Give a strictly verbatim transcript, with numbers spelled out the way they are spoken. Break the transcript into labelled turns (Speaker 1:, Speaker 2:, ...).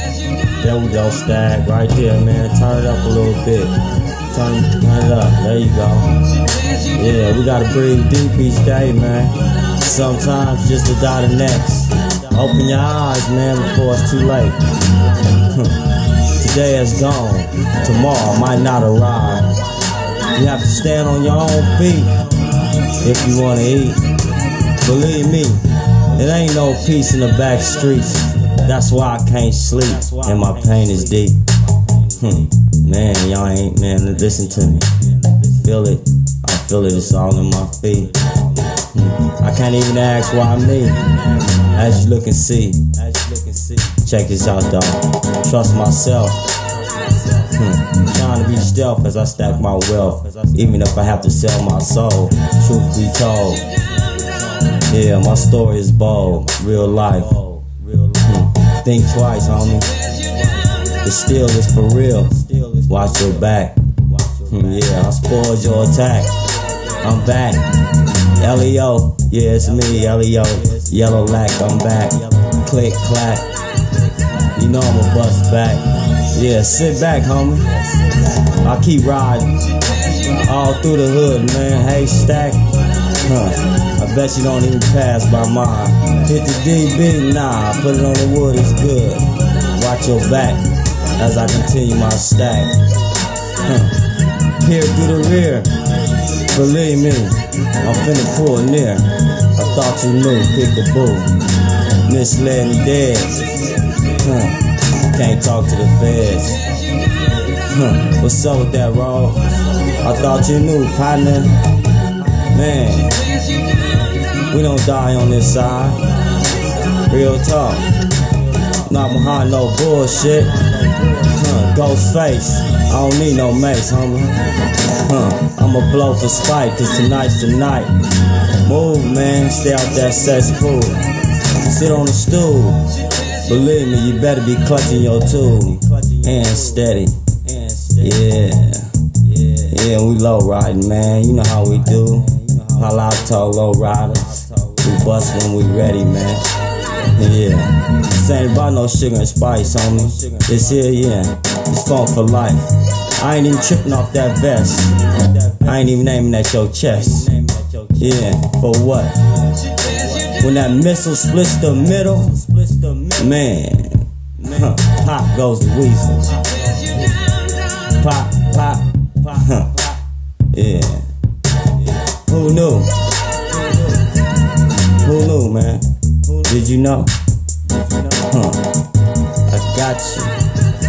Speaker 1: There we go, Stag, right there, man. Turn it up a little bit. Turn, turn it up. There you go. Yeah, we gotta breathe deep each day, man. Sometimes just without a next. Open your eyes, man, before it's too late. Today is gone. Tomorrow might not arrive. You have to stand on your own feet if you wanna eat. Believe me, it ain't no peace in the back streets. That's why I can't sleep, and my pain is deep. Hmm. Man, y'all ain't, man, listen to me. Feel it, I feel it, it's all in my feet. Hmm. I can't even ask why me, as you look and see. Check this out, dog. Trust myself. Hmm. Trying to be stealth as I stack my wealth, even if I have to sell my soul. Truth be told, yeah, my story is bold, real life. Hmm. Think twice, homie. The steal is for real. Watch your back. Hmm, yeah, I spoiled your attack. I'm back. L E O, yeah, it's me, L E O. Yellow lack, I'm back. Click, clack. You know I'ma bust back. Yeah, sit back, homie. I keep riding all through the hood, man. Hey, Stack. Huh. I bet you don't even pass by mine. Hit the D B, nah. Put it on the wood, it's good. Watch your back as I continue my stack. Huh. Peer through the rear. Believe me, I'm finna pull near. I thought you knew, peekaboo. Misled and dead. Huh. Can't talk to the feds. Huh. What's up with that, Rob? I thought you knew, partner. Man, we don't die on this side. Real talk. Not behind no bullshit. Huh. Ghost face. I don't need no mace, homie. Huh. I'ma blow for spite, cause tonight's the night. Move, man. Stay out that cesspool. Sit on the stool. Believe me, you better be clutching your tool. Hands steady. Yeah. Yeah, we low riding, man. You know how we do. Palato low riders. We bust when we ready, man. Yeah. This ain't about no sugar and spice, homie. This here, yeah. It's fun for life. I ain't even tripping off that vest. I ain't even aiming at your chest. Yeah, for what? When that missile splits the middle, man, huh, pop goes the weasel. Pop, pop, pop, huh, yeah. Who knew? Who knew, man? Did you know? Huh, I got you.